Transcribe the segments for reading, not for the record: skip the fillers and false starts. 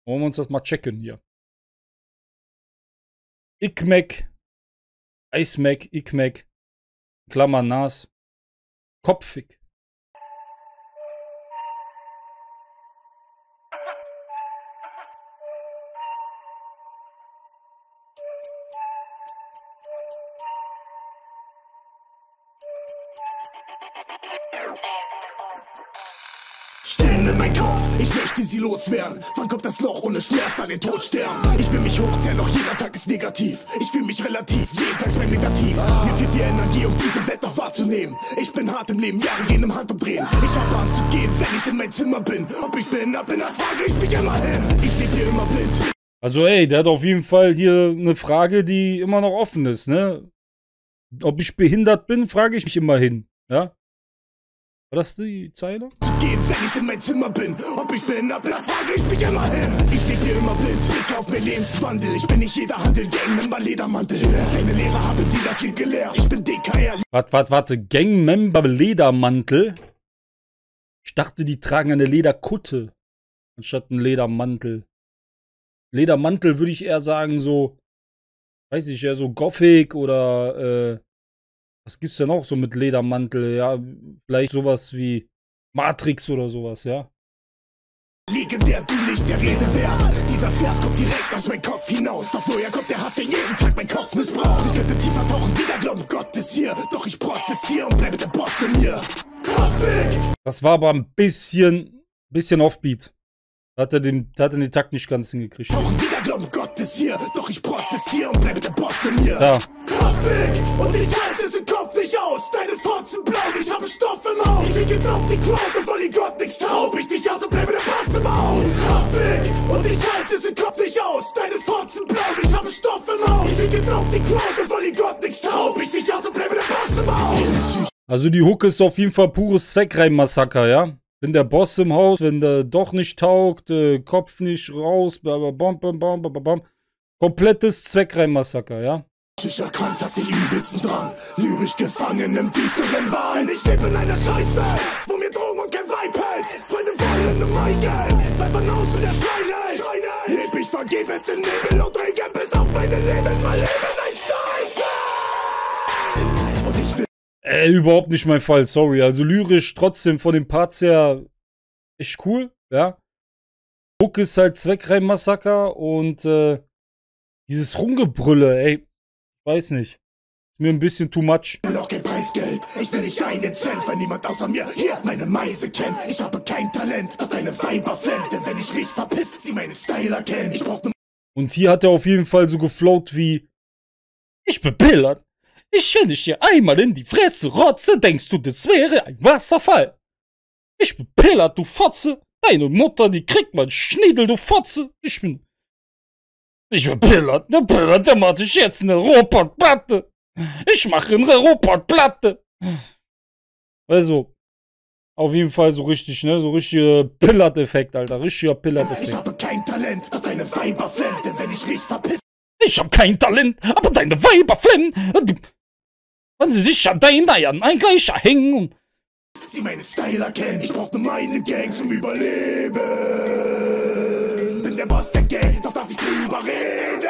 Wollen wir uns das mal checken hier. Ickmack, Eismack, Ickmack, Klammer Nas, Kopfig. Stillen in mein Kopf, ich möchte sie loswerden. Wann kommt das Loch ohne Schmerz an den Tod sterben? Ich will mich hochzählen, doch jeder Tag ist negativ. Ich fühle mich relativ, jeden Tag mein Negativ. Mir fehlt die Energie, um diese Welt noch wahrzunehmen. Ich bin hart im Leben, Jahre gehen im Handumdrehen. Ich habe Angst zu gehen, wenn ich in mein Zimmer bin. Ob ich behindert bin, dann frage ich mich immer hin. Ich lebe hier immer blind. Also ey, der hat auf jeden Fall hier eine Frage, die immer noch offen ist, ne? Ob ich behindert bin, frage ich mich immer hin, ja? War das die Zeile? Zu gehen, wenn ich in mein Zimmer bin. Ob ich behindert bin, dann frage ich mich immer hin. Ich lebe hier immer blind, Blick auf mein Lebenswandel. Ich bin nicht jeder Handel, Gangmember, Ledermantel. Deine Lehrer haben dir das Lied gelehrt. Ich bin DKR. Warte, Gangmember, Ledermantel? Ich dachte, die tragen eine Lederkutte anstatt einen Ledermantel. Ledermantel würde ich eher sagen, so, weiß ich, eher so Gothic oder, was gibt's denn auch so mit Ledermantel? Ja, vielleicht sowas wie Matrix oder sowas, ja? Legendär, du nicht der Rede wert. Dieser Vers kommt direkt aus meinem Kopf hinaus. Doch woher kommt der Hass, der jeden Tag mein Kopf missbraucht? Ich könnte tiefer tauchen, wieder glauben, Gott ist hier. Doch ich protestiere und bleibe der Boss in mir. Kopfig! Das war aber ein bisschen Offbeat. Da hat er den Takt nicht ganz hingekriegt. Tauchen, wieder glauben, Gott ist hier. Doch ich protestiere und bleibe der Boss in mir. Ja. Kopfig! Und ich halte diesen Kopf nicht aus. Deine Fotzen blau, ich habe Stoff im Haus. Ich wiege drauf die Crowd und voll Gott nichts taub. Ich dich aus und bleibe der Boss im Haus. Kopfig! Und ich halte diesen Kopf nicht aus. Deine Fotzen blau, ich habe Stoff im Haus. Ich wiege drauf die Crowd und voll Gott nichts taub. Ich dich aus und bleibe der Boss im Haus. Also die Hook ist auf jeden Fall pures Zweckreim-Massaker, ja? Bin der Boss im Haus, wenn der doch nicht taugt, Kopf nicht raus, bam. Komplettes Zweckreim-Massaker, ja? Ich erkannt hab den übelsten Drang, lyrisch gefangen im düsteren Wahn. Ich lebe in einer Scheißwelt, wo mir Drogen und kein Weib hält. Freunde wollen um mein Geld, weil von außen der Schrein hält. Leb ich vergebens in Nebel und Regen, bis auf meine Leben, mein Leben ein Stein. Und ich will Überhaupt nicht mein Fall, sorry. Also lyrisch trotzdem von den Parts her echt cool, ja? Hook ist halt Zweckreim-Massaker und dieses Rumgebrülle, ey, weiß nicht. Ist mir ein bisschen too much. auch kein Preisgeld, ich will nicht einen Cent, weil niemand außer mir hier meine Meise kennt. Ich habe kein Talent, doch deine Weiber flennt, denn wenn ich mich verpiss, sie meinen Style erkennen. Ich brauch ne. Und hier hat er auf jeden Fall so geflowt wie: Ich bin Pillard. Wenn ich dir einmal in die Fresse rotze, denkst du, das wäre ein Wasserfall. Ich bin Pillard, du Fotze. Deine Mutter, die kriegt mal Schniedel, du Fotze. Ich bin Pillard. Der Pillard, der macht ich jetzt eine Robotplatte. Ich mache eine Robotplatte. Also, auf jeden Fall so richtig, ne? So richtiger Pillard-Effekt, Alter. Richtiger Pillard-Effekt. Ich habe kein Talent, doch deine Weiber flennt, denn wenn ich mich verpiss. Ich hab kein Talent, aber deine Weiber flennen. Wenn sie sich an deinen Eiern ein Gleicher hängen und sie meinen Style erkennen. Ich brauch nur meine Gang zum Überleben. Bin der Boss der Gang, doch darf ich drüber reden.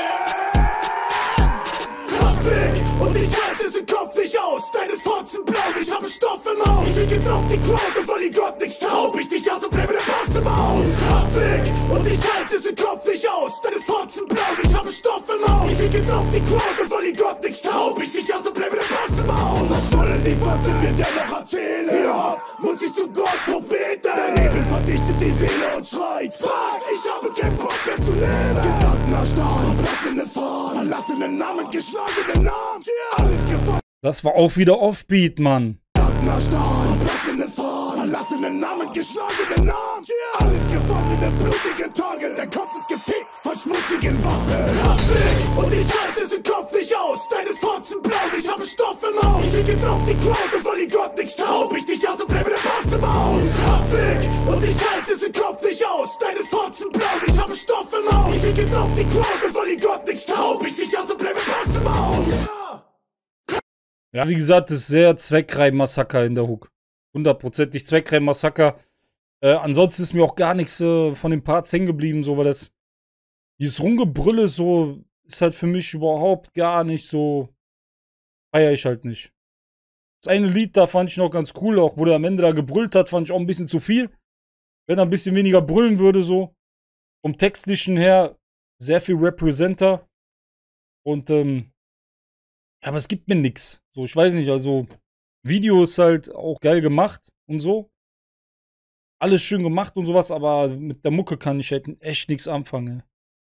Kopfig! Und ich halte diesen Kopf nicht aus. Deine Fotzen blau, ich habe Stoff im Haus. Ich wiege drauf die Crowd und voll Gott nichts taub. Ich dich aus und bleibe der Boss im Haus. Kopfig! Und ich halte diesen Kopf nicht aus. Deine Fotzen blau, ich habe Stoff im Haus. Ich wiege drauf die Crowd und voll Gott nichts taub. Ich dich aus und bleibe der Boss im Haus. Was wollen die Fotzen mir denn noch erzählen? Ja, muss ich zu Gott hoch beten? Der Nebel verdichtet die Seele und schreit: Fuck, ich habe keinen Bock mehr zu leben. Gedanken erstarrt, verblassene Fahrt, verlassene Namen, geschlagene Namen. Alles gefangen. das war auch wieder Offbeat, Mann. Gedanken erstarrt, verblassene Fahrt, verlassene Namen, geschlagene Namen. Alles gefangene, blutige Tage. Der Kopf ist gefickt von schmutzigen Waffen. Kopfig! Und ich halte diesen Kopf nicht aus. Deine Fotzen blau, ich habe Stoff im Haus. Ich wiege drauf die Crowd und voll Gott nichts taub. Ich dich aus und bleibe der Boss im Haus. Kopfig! Und ich halte diesen Kopf nicht aus. Deine Fotzen blau, ich habe Stoff im Haus. Ich wiege drauf die Crowd und voll Gott nichts taub. Ich dich aus und bleibe der Boss im Haus. Ja, wie gesagt, das ist sehr Zweckreim-Massaker in der Hook. 100%ig Zweckreim-Massaker. Ansonsten ist mir auch gar nichts von den Parts hängen geblieben, so, weil das Dieses Rumgebrülle so ist halt für mich überhaupt gar nicht so. Feier ich halt nicht. Das eine Lied, da fand ich noch ganz cool, auch wo der am Ende da gebrüllt hat, fand ich auch ein bisschen zu viel. Wenn er ein bisschen weniger brüllen würde, so. Vom Textlichen her sehr viel Representer. Und, ja, aber es gibt mir nix. So, ich weiß nicht, also, Video ist halt auch geil gemacht und so. Alles schön gemacht und sowas, aber mit der Mucke kann ich halt echt nichts anfangen.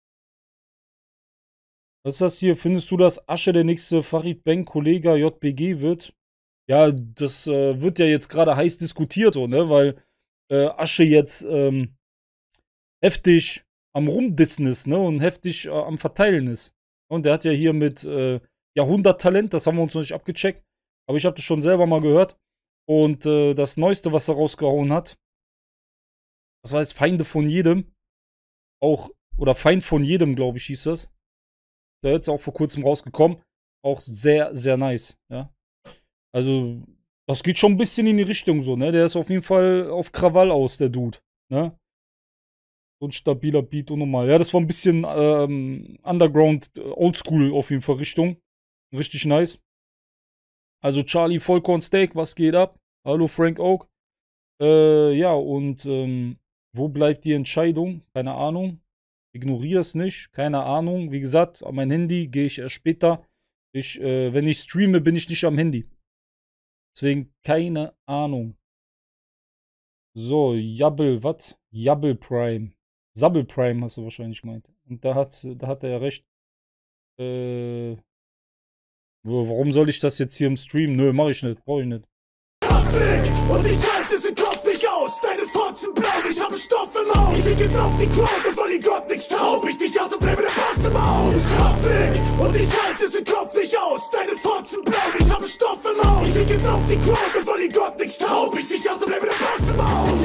Was ist das hier? Findest du, dass Asche der nächste Farid Bang Kollega JBG wird? Ja, das wird ja jetzt gerade heiß diskutiert, so, ne? Weil Asche jetzt heftig am Rumdissen ist, ne? Und heftig am Verteilen ist. Und der hat ja hier mit Jahrhunderttalent, das haben wir uns noch nicht abgecheckt, aber ich habe das schon selber mal gehört. Und das Neueste, was er rausgehauen hat, das heißt Feinde von jedem, auch, oder Feind von jedem, glaube ich, hieß das. Der ist auch vor kurzem rausgekommen. Auch sehr, sehr nice, ja. Also, das geht schon ein bisschen in die Richtung so, ne? Der ist auf jeden Fall auf Krawall aus, der Dude, ne? So ein stabiler Beat und normal. Ja, das war ein bisschen Underground, Oldschool auf jeden Fall Richtung. Richtig nice. Also Charlie Vollkorn Steak, was geht ab? Hallo Frank Oak. Ja, und wo bleibt die Entscheidung? Keine Ahnung. Ignoriere es nicht. Keine Ahnung. Wie gesagt, an mein Handy gehe ich erst später. Wenn ich streame, bin ich nicht am Handy. Deswegen keine Ahnung. So, Jabbel, was? Jabbel Prime. Sabbel Prime hast du wahrscheinlich gemeint. Und da hat er ja recht. Äh, warum soll ich das jetzt hier im Stream? Nö, mach ich nicht. Brauche ich nicht. Kraftwerk und ich halte diesen Kopf nicht aus. Deine Fotzen blau, ich habe Stoff im Maul. Ich fick auf die Crowd und weil die Gott nichts traut. Ich dich aus und bleibe der Boss im Maul. Kraftwerk und ich halte diesen Kopf nicht aus. Deine Fotzen blau, ich habe Stoff im Maul. Ich fick auf die Crowd und weil die Gott nichts traut. Ich dich aus und bleibe der Boss im Maul.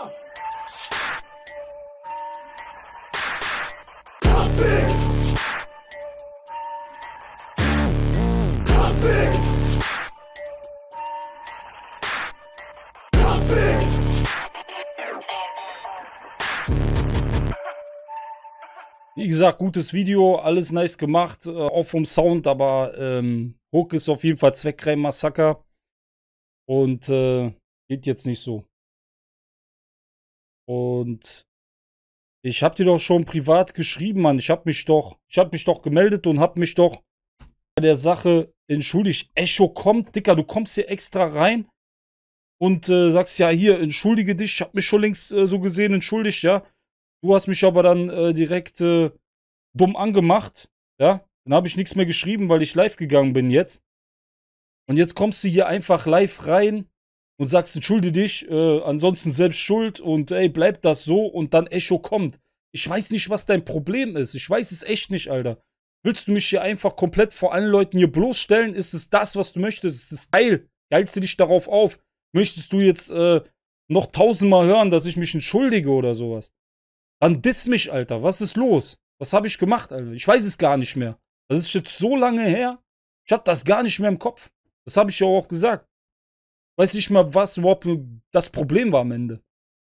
Kraftwerk. Kraftwerk. Kraftwerk. Wie gesagt, gutes Video, alles nice gemacht, auch vom Sound, aber Hook ist auf jeden Fall Zweckreim-Massaker und geht jetzt nicht so. Und ich hab dir doch schon privat geschrieben, Mann. Ich hab mich doch gemeldet und hab mich doch bei der Sache entschuldigt. Echo kommt, Dicker, du kommst hier extra rein und sagst, ja, hier, entschuldige dich. Ich hab mich schon längst so gesehen entschuldigt, ja. Du hast mich aber dann direkt dumm angemacht, ja. Dann habe ich nichts mehr geschrieben, weil ich live gegangen bin jetzt. Und jetzt kommst du hier einfach live rein und sagst, entschuldige dich, ansonsten selbst schuld und ey, bleib das so und dann Echo kommt. Ich weiß nicht, was dein Problem ist. Ich weiß es echt nicht, Alter. Willst du mich hier einfach komplett vor allen Leuten hier bloßstellen? Ist es das, was du möchtest? Ist es geil? Geilst du dich darauf auf? Möchtest du jetzt noch tausendmal hören, dass ich mich entschuldige oder sowas? Dann diss mich, Alter. Was ist los? Was habe ich gemacht, Alter? Ich weiß es gar nicht mehr. Das ist jetzt so lange her. Ich habe das gar nicht mehr im Kopf. Das habe ich ja auch gesagt. Weiß nicht mal, was überhaupt das Problem war am Ende.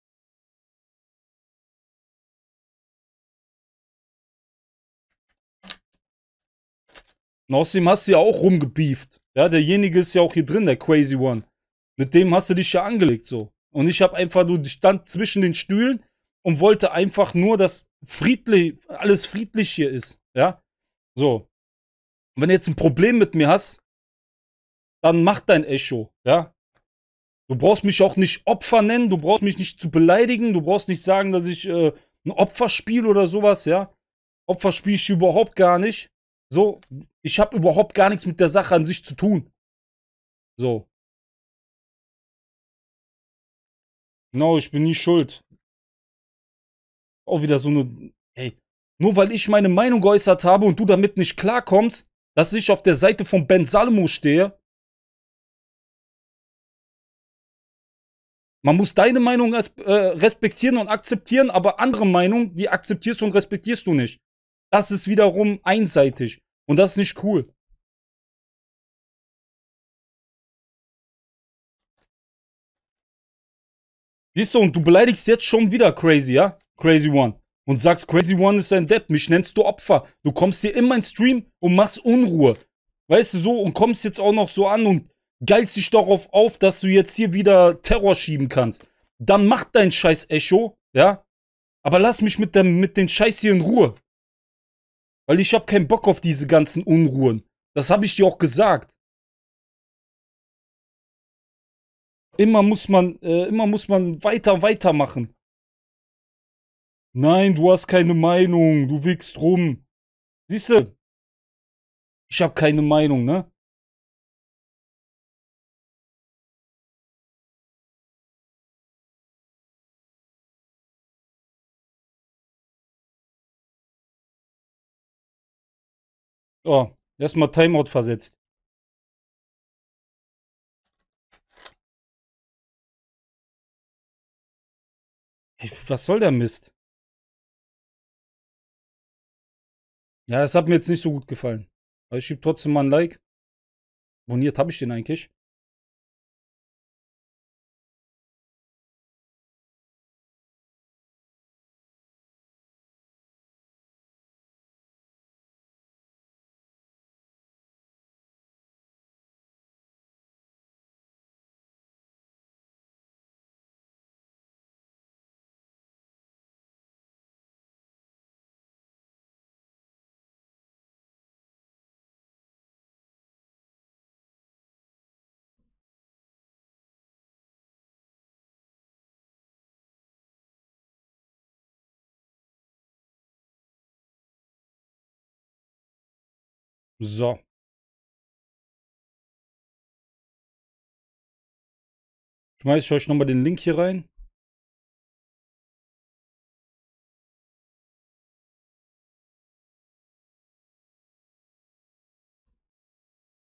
Und außerdem hast du ja auch rumgebieft. Ja, derjenige ist ja auch hier drin, der Crazy One. Mit dem hast du dich ja angelegt so. Und ich habe einfach nur, stand zwischen den Stühlen und wollte einfach nur, dass alles friedlich hier ist. Ja, so. Und wenn du jetzt ein Problem mit mir hast, dann mach dein Echo. Ja, du brauchst mich auch nicht Opfer nennen, du brauchst mich nicht zu beleidigen, du brauchst nicht sagen, dass ich ein Opfer spiele oder sowas, ja. Opfer spiele ich überhaupt gar nicht. So, ich habe überhaupt gar nichts mit der Sache an sich zu tun. So. No, ich bin nie schuld. Auch wieder so eine. Ey, nur weil ich meine Meinung geäußert habe und du damit nicht klarkommst, dass ich auf der Seite von Ben Salomo stehe. Man muss deine Meinung respektieren und akzeptieren, aber andere Meinungen, die akzeptierst und respektierst du nicht. Das ist wiederum einseitig. Und das ist nicht cool. Siehst du, und du beleidigst jetzt schon wieder Crazy, ja? Crazy One. und sagst, Crazy One ist ein Depp, mich nennst du Opfer. Du kommst hier in mein Stream und machst Unruhe. Weißt du so, und kommst jetzt auch noch so an und geilst dich darauf auf, dass du jetzt hier wieder Terror schieben kannst. Dann mach dein scheiß Echo, ja? Aber lass mich mit den Scheiß hier in Ruhe. Weil ich hab keinen Bock auf diese ganzen Unruhen. Das habe ich dir auch gesagt. Immer muss man weitermachen. Nein, du hast keine Meinung. Du wickst rum. Siehst du? Ich habe keine Meinung, ne? Oh, erstmal Timeout versetzt. Ey, was soll der Mist? Ja, es hat mir jetzt nicht so gut gefallen. Aber ich schieb trotzdem mal ein Like. Abonniert habe ich den eigentlich. So. Schmeiß ich euch nochmal den Link hier rein.